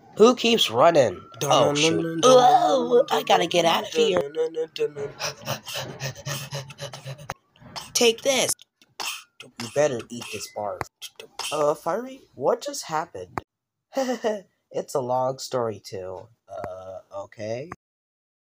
Who keeps running? Oh, shoot. Oh, I gotta get out of here. Take this. You better eat this bar. Firey, what just happened? It's a long story too. Okay.